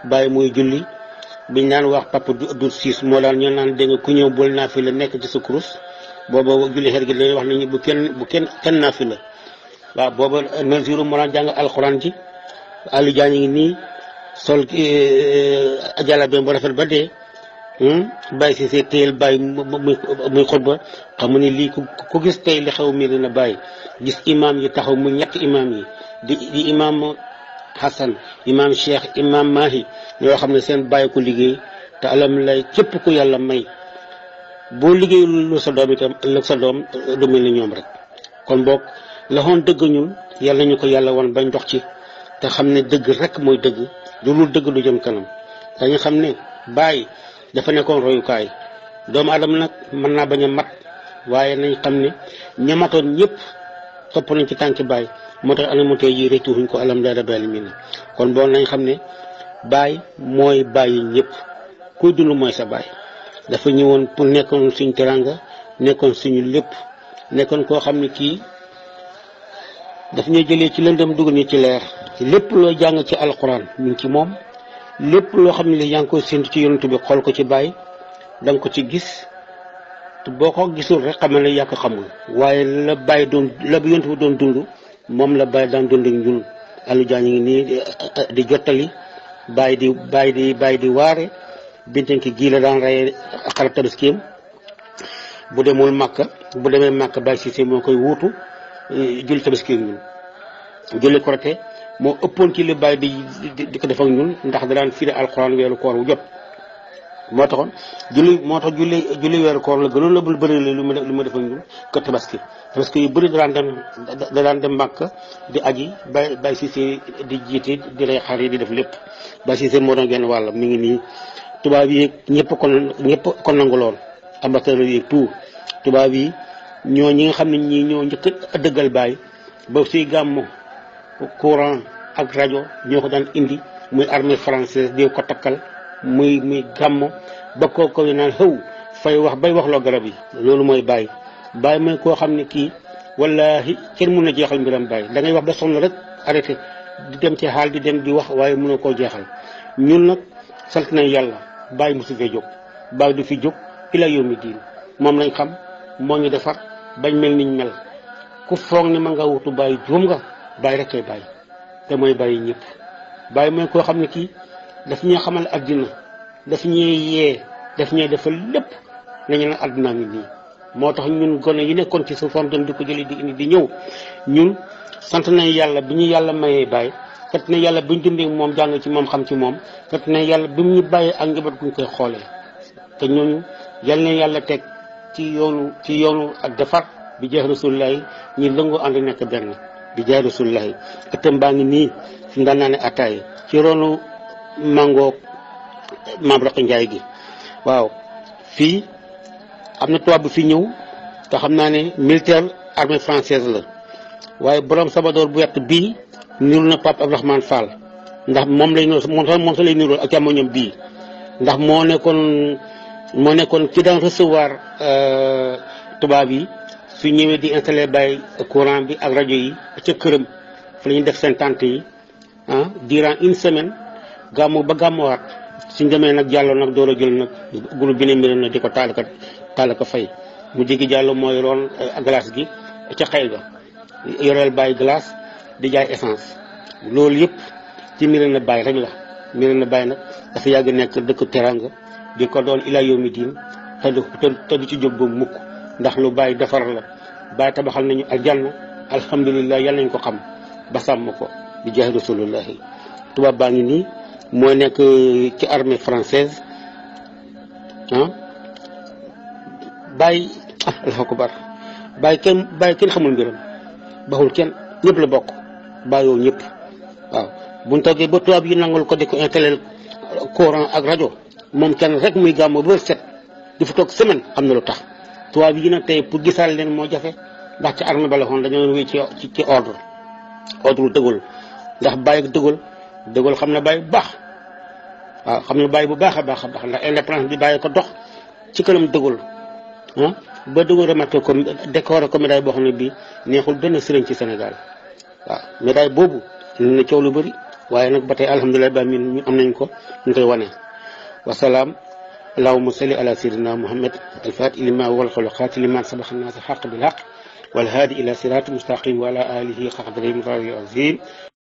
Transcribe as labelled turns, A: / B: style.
A: bàyyi muy julli biñ naan wax papa du siis moo daan ñoo naan dégg nga ku ñëw bul naa fi la nekk ci sa kurus booba julli xeet gi dañuy wax nañu bu kenn naa fi la waaw booba Naziru moo daan jàng alxuraan ji Aliou Diagne ngi nii sol jàllabe bu rafet ba dee bàyyi si see téyel bàyyi muy xutba xam ne lii ku gis tey li xew mi dina bàyyi gis imaam yi taxaw mu ñetti imaam yi di imaam Hassan imaam Cheikh imaam Mahi ñoo xam ne seen bàyyi ko liggéey te alam lay képp ku yàlla may boo liggéey lu sa doom itam ëllëg sa doom du mel ni ñoom rek kon boog la xoon dëgg ñun yàlla ñu ko yàlla wan bañ dox ci te xam ne dëgg rek mooy dëgg lu dul dëgg du jëm kanam dañu xam ne bàyyi dafa nekkoon royukaay doomu adama nag mën naa bañ a mat waaye nañ xam ne ñamatoon ñëpp topp nañ ci tànki bàyyi moo tax anamu tey ji rétuufuñ ko alam daa dabali mi kon boo nañ xam ne bàyyi mooy bàyyi ñëpp kuy dund mooy sa bàyyi dafa ñëwoon pour nekkoon suñ teranga nekkoon suñu lépp nekkoon koo xam ne kii daf ñuy jëlee ci lëndëm dugal ñu ci leer lépp loo jàng ci alquran mi ngi ci moom lépp loo xam ne li yaa ngi koy séntu ci yonent bi xool ko ci bàyyi da nga ko ci gis te boo ko gisul rek xamal ne yaa ko xamul waaye la bàyyi doon la yonent bi doon dund moom la bàyyi daan dund ak ñun Aliou Diagne ngi nii di jottali bàyyi di waare bintanki gii la daan rey xar tabaskeem bu demul Màkka bu demee Màkka Baye Cissé moo koy wuutu julli tabaskeem ñun julli Korité moo ëppoon ci li bàyyi di ko def ak ñun ndax da daan firi alxuraan weeru koor wu jot moo tax julli weeru koor la gënoon la bul bëri lu ma def ak ñun kër tabaski parce que yu bëri da daan dem Màkka di aji Baye Cissé di jiite di rey xar yi di def lépp Baye Cissé moo doon genn wàll mi ngi nii tubaab yi ñëpp kon nanguloon ambassadeur yi tout tubaab yi ñoo ñi nga xam ne ñoo njëkk a dëggal Baye ba suy gàmmu courant ak rajo ñoo ko daan indi muy armée française di ko takkal muy gàmmu ba ko naan xëw fay wax bay wax loo garab yi loolu mooy Baye mooy koo xam ne kii wallahi kenn mun na jeexal mbiram Baye da ngay wax ba sonn rek arrêté di dem ci xaal di dem di wax waaye mënoo koo jeexal ñun nag sant nañ yàlla Baye mosu fee jóg Baye du fi jóg ila yawmi diin moom lañ xam moo ñu defar bañ mel niñ mel ku foog ne ma nga wutu Baye juum nga Baye rek kay Baye te mooy Baye ñëpp Baye mooy koo xam ne kii daf ñuy xamal addina daf ñuy yee daf ñuy defal lépp lañu ne addinaa ngi nii moo tax ñun gone yi nekkoon ci suufam dem di ko jëli di indi di ñëw ñun sant nañ yàlla bi ñu yàlla mayee Baye kat ne yàlla bi ñu dundee moom jàng ci moom xam ci moom kat ne yàlla bi mu ñu bàyyee ak njaboot guñ koy xoolee te ñooñu yal na yàlla teg ci yoonu ak defar bi jeex rasulullahi ñi lëngoo ànd nekk benn bi jeex rasulullahi ëttam baa ngi nii fi mu daan naa ne ataay ci ronu mango maam Roq Njaay gi waaw fii am na tubaab bi fi ñëw te xam naa ne militaire armée française la waaye borom sabadoor bu wett bii niru na Pape Abdourahmane Fall ndax moom sa lay nirool ak càmmoñam bii ndax moo nekkoon ki daan recevoir tubaab yi su ñëwee di installé Baye courant bi ak rajo yi ca këram fa la ñuy def seen tente yi durant une semaine gàmmu ba gàmmuwaat suñ demee nag jàllo nag door a jël nag groupe bi ne mbir na di ko taal ko fay mu jigi jàllo mooy roon glace gi ca xëy ga yoreel Baye glace di jaay essence loolu yëpp ci Médina Baye rek la Médina Baye nag dafa yàgg nekk dëkk teranga di ko doon ila yawmi diin te du ci jóg ba mukk ndax lu Baye defar la Baye tabaxal nañu aljanna alhamdulilah yàlla nañ ko xam ba sàmm ko di jaay rasulullahi tubaab baa ngi nii mooy nekk ci armée française Baye allahu akbar Baye kenn xamul mbiram baxul kenn ñëpp la bokk bàyyoo ñëpp waaw buñ toggee ba tubaab yi nangul ko di ko installé courant ak rajo moom kenn rek muy gàmmu ba set di fa toog semaine am na lu tax tubaab yi nag tey pour gisaal leen moo jafe ndax ci armée ba la xoon dañoo wéy ci ordre dëggul ndax Baye dëggul xam na Baye bu baax waaw xam na Baye bu baax a baax ndax indépendance bi Baye ko dox ci kanam dëggul ba dëggul remarqué ko décoré ko médaille boo xam ne bii neexul benn sëriñ ci Sénégal waaw médaille boobu indi na coow lu bëri waaye nag ba tey alhamdulilah ba min ñu am nañ ko ñu koy wane wasalaam allahumma salli ala sayyidina muhammad alfatih lima wal xuluqaati liman sabaxa naasi xaq bil xaq والهادي إلى صراط مستقيم وعلى آله قدر المقدار العظيم